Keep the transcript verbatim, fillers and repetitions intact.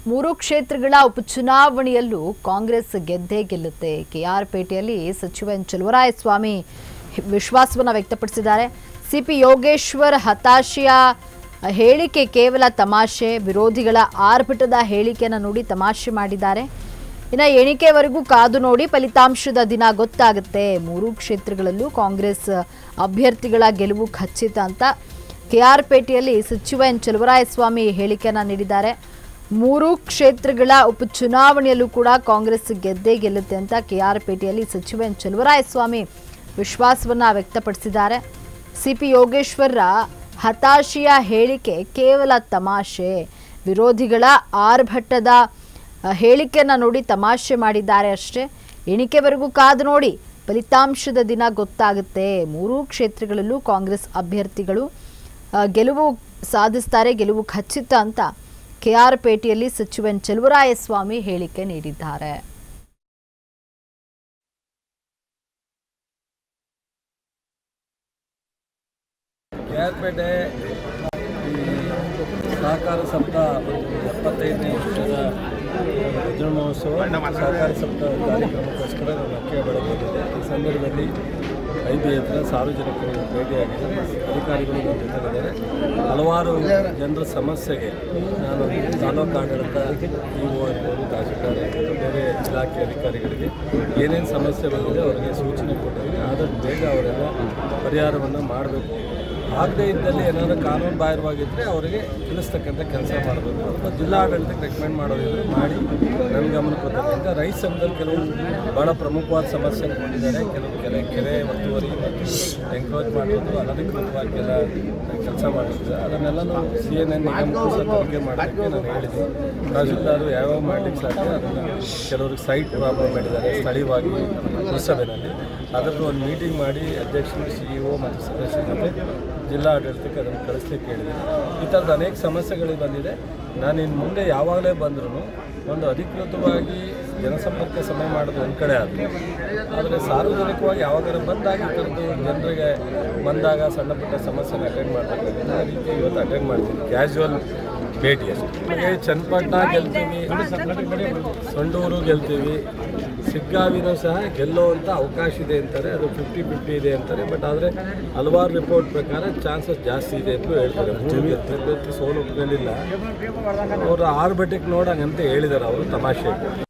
ಮೂರು ಕ್ಷೇತ್ರಗಳ ಉಪಚುನಾವಣೆಯಲ್ಲೂ ಕಾಂಗ್ರೆಸ್ ಗೆದ್ದೇ ಗೆಲ್ಲುತ್ತೆ. ಕೆಆರ್ ಪೇಟೆಯಲ್ಲಿ ಸಚಿವ ಎನ್ ಚಲುವರಾಯಸ್ವಾಮಿ ವಿಶ್ವಾಸವನ್ನು ವ್ಯಕ್ತಪಡಿಸಿದ್ದಾರೆ. ಸಿಪಿ ಯೋಗೇಶ್ವರ್ ಹತಾಶೆಯ ಹೇಳಿಕೆ ಕೇವಲ ತಮಾಷೆ, ವಿರೋಧಿಗಳ ಆರ್ಭಟದ ಹೇಳಿಕೆಯನ್ನು ನೋಡಿ ತಮಾಷೆ ಮಾಡಿದ್ದಾರೆ. ಇನ್ನು ಎಣಿಕೆವರೆಗೂ ಕಾದು ನೋಡಿ, ಫಲಿತಾಂಶದ ದಿನ ಗೊತ್ತಾಗುತ್ತೆ. ಮೂರು ಕ್ಷೇತ್ರಗಳಲ್ಲೂ ಕಾಂಗ್ರೆಸ್ ಅಭ್ಯರ್ಥಿಗಳ ಗೆಲುವು ಖಚಿತ ಅಂತ ಕೆಆರ್ ಪೇಟೆಯಲ್ಲಿ ಸಚಿವ ಎನ್ ಚಲುವರಾಯಸ್ವಾಮಿ ಹೇಳಿಕೆಯನ್ನು ನೀಡಿದ್ದಾರೆ. ಮೂರು ಕ್ಷೇತ್ರಗಳ ಉಪಚುನಾವಣೆಯಲ್ಲೂ ಕೂಡ ಕಾಂಗ್ರೆಸ್ ಗೆದ್ದೇ ಗೆಲ್ಲುತ್ತೆ ಅಂತ ಕೆಆರ್ ಪೇಟೆಯಲ್ಲಿ ಸಚಿವ ಎನ್ ಚಲುವರಾಯಸ್ವಾಮಿ ವಿಶ್ವಾಸವನ್ನು ವ್ಯಕ್ತಪಡಿಸಿದ್ದಾರೆ. ಸಿಪಿ ಯೋಗೇಶ್ವರ ಹತಾಶೆಯ ಹೇಳಿಕೆ ಕೇವಲ ತಮಾಷೆ, ವಿರೋಧಿಗಳ ಆರ್ಭಟದ ಹೇಳಿಕೆಯನ್ನು ನೋಡಿ ತಮಾಷೆ ಮಾಡಿದ್ದಾರೆ ಅಷ್ಟೇ. ಎಣಿಕೆವರೆಗೂ ಕಾದು ನೋಡಿ, ಫಲಿತಾಂಶದ ದಿನ ಗೊತ್ತಾಗುತ್ತೆ. ಮೂರೂ ಕ್ಷೇತ್ರಗಳಲ್ಲೂ ಕಾಂಗ್ರೆಸ್ ಅಭ್ಯರ್ಥಿಗಳು ಗೆಲುವು ಸಾಧಿಸ್ತಾರೆ, ಗೆಲುವು ಖಚಿತ ಅಂತ ಕೆಆರ್ ಪೇಟೆಯಲ್ಲಿ ಸಚಿವ ಎನ್ ಚಲುವರಾಯಸ್ವಾಮಿ ಹೇಳಿಕೆ ನೀಡಿದ್ದಾರೆ. ಕೆಆರ್ಪೇಟೆ ಸಹಕಾರ ಸಪ್ತಾಹ ಎಪ್ಪತ್ತೈದನೇ ವರ್ಷದ ವಜ್ರ ಮಹೋತ್ಸವ ಸಹಕಾರ ಸಪ್ತಾಹ ಕಾರ್ಯಕ್ರಮಕ್ಕೋಸ್ಕರ ನಾನು ಅಕ್ಕಿ ಬೆಳಗ್ಗೆ ಈ ಸಂದರ್ಭದಲ್ಲಿ ಐದು ಎತ್ತರ ಸಾರ್ವಜನಿಕರು ಭೇಟಿಯಾಗಿದ್ದಾರೆ. ಅಧಿಕಾರಿಗಳು ನನ್ನ ಜೊತೆಗಿದ್ದಾರೆ. ಹಲವಾರು ಜನರ ಸಮಸ್ಯೆಗೆ ನಾನು ತಾಲೂಕು ಆಡಳಿತ ಇ ಒ ಇರ್ಬೋದು, ತಹಸೀಲ್ದಾರ್ ಇರ್ಬೋದು, ಬೇರೆ ಇಲಾಖೆ ಅಧಿಕಾರಿಗಳಿಗೆ ಏನೇನು ಸಮಸ್ಯೆ ಬಂದಿದೆ ಅವರಿಗೆ ಸೂಚನೆ ಕೊಟ್ಟಿದ್ದೀನಿ. ಆದಷ್ಟು ಬೇಗ ಅವರೆಲ್ಲ ಪರಿಹಾರವನ್ನು ಮಾಡಬೇಕು. ಆಗದೇ ಇದ್ದಲ್ಲಿ ಏನಾದರೂ ಕಾನೂನು ಬಾಹಿರವಾಗಿದ್ದರೆ ಅವರಿಗೆ ತಿಳಿಸ್ತಕ್ಕಂಥ ಕೆಲಸ ಮಾಡಬೇಕು. ಅಥವಾ ಜಿಲ್ಲಾಡಳಿತಕ್ಕೆ ರೆಕಮೆಂಡ್ ಮಾಡೋದಿದ್ರೆ ಮಾಡಿ ನನ್ನ ಗಮನಕ್ಕೆ ಬರ್ತಕ್ಕಂಥ ರೈತ ಸಂಘದಲ್ಲಿ ಕೆಲವು ಭಾಳ ಪ್ರಮುಖವಾದ ಸಮಸ್ಯೆ ಕೊಟ್ಟಿದ್ದಾರೆ. ಕೆಲವು ಕೆಲ ಕೆರೆ ಒತ್ತುವರಿ ಮತ್ತು ಎಂಕ್ರೋಚ್ ಮಾಡೋದು ಅನಧಿಕೃತವಾಗಿ ಕೆಲ ಕೆಲಸ ಮಾಡ್ತಿದ್ದಾರೆ. ಅದನ್ನೆಲ್ಲನೂ ಸಿ ಎನ್ ಎನ್ ನಿಗಮಕ್ಕೂ ಸಹ ತನಿಖೆ ಮಾಡೋದಕ್ಕೆ ನಾನು ಹೇಳಿದ್ದೀನಿ. ತಹಸೀಲ್ದಾರು ಯಾವ್ಯಾವ ಮಾಡಲಿಕ್ಕೆ ಸಾಧ್ಯ ಅದನ್ನು ಕೆಲವ್ರಿಗೆ ಸೈಟ್ ಪ್ರಾಬ್ಲಮ್ ಮಾಡಿದ್ದಾರೆ ಸ್ಥಳೀಯವಾಗಿ ಪುರಸಭೆಯಲ್ಲಿ. ಅದರದ್ದು ಒಂದು ಮೀಟಿಂಗ್ ಮಾಡಿ ಅಧ್ಯಕ್ಷರು, ಸಿ ಇ ಒ ಮತ್ತು ಸದಸ್ಯರು ಮತ್ತು ಜಿಲ್ಲಾ ಆಡಳಿತಕ್ಕೆ ಅದನ್ನು ಕಳಿಸ್ಲಿಕ್ಕೆ ಹೇಳಿದ್ದೀನಿ. ಈ ಥರದ ಅನೇಕ ಸಮಸ್ಯೆಗಳಿಗೆ ಬಂದಿದೆ. ನಾನು ಇನ್ನು ಮುಂದೆ ಯಾವಾಗಲೇ ಬಂದರೂ ಒಂದು ಅಧಿಕೃತವಾಗಿ ಜನಸಂಪರ್ಕ ಸಭೆ ಮಾಡೋದು ಒಂದು ಕಡೆ ಆದರೂ, ಆದರೆ ಸಾರ್ವಜನಿಕವಾಗಿ ಯಾವಾಗಾರ ಬಂದಾಗ ಈ ಥರದ್ದು ಜನರಿಗೆ ಬಂದಾಗ ಸಣ್ಣ ಪುಟ್ಟ ಸಮಸ್ಯೆನ ಅಟೆಂಡ್ ಮಾಡಬೇಕಾಗಿದೆ. ಆ ರೀತಿ ಇವತ್ತು ಅಟೆಂಡ್ ಮಾಡ್ತೀನಿ, ಕ್ಯಾಶುವಲ್ ಭೇಟಿ ಅಷ್ಟೇ. ನಮಗೆ ಚನ್ನಪಟ್ಟಣ ಗೆಲ್ತೀವಿ, ಸೊಂಡೂರು ಗೆಲ್ತೀವಿ, ಸಿಗ್ಗಾವಿನೂ ಸಹ ಗೆಲ್ಲುವಂಥ ಅವಕಾಶ ಇದೆ ಅಂತಾರೆ. ಅದು ಫಿಫ್ಟಿ ಫಿಫ್ಟಿ ಇದೆ ಅಂತಾರೆ. ಬಟ್ ಆದರೆ ಹಲವಾರು ರಿಪೋರ್ಟ್ ಪ್ರಕಾರ ಚಾನ್ಸಸ್ ಜಾಸ್ತಿ ಇದೆ ಅಂತ ಹೇಳ್ತಾರೆ. ಮೂರು ಗೆಲ್ತಿದ್ದಕ್ಕೆ ಸೋಲು ಒಪ್ಕೊಂಡಿಲ್ಲ. ಅವರು ಆರ್ಬಿಟಿಗೆ ನೋಡಂಗಂತ ಹೇಳಿದ್ದಾರೆ ಅವರು ತಮಾಷೆ.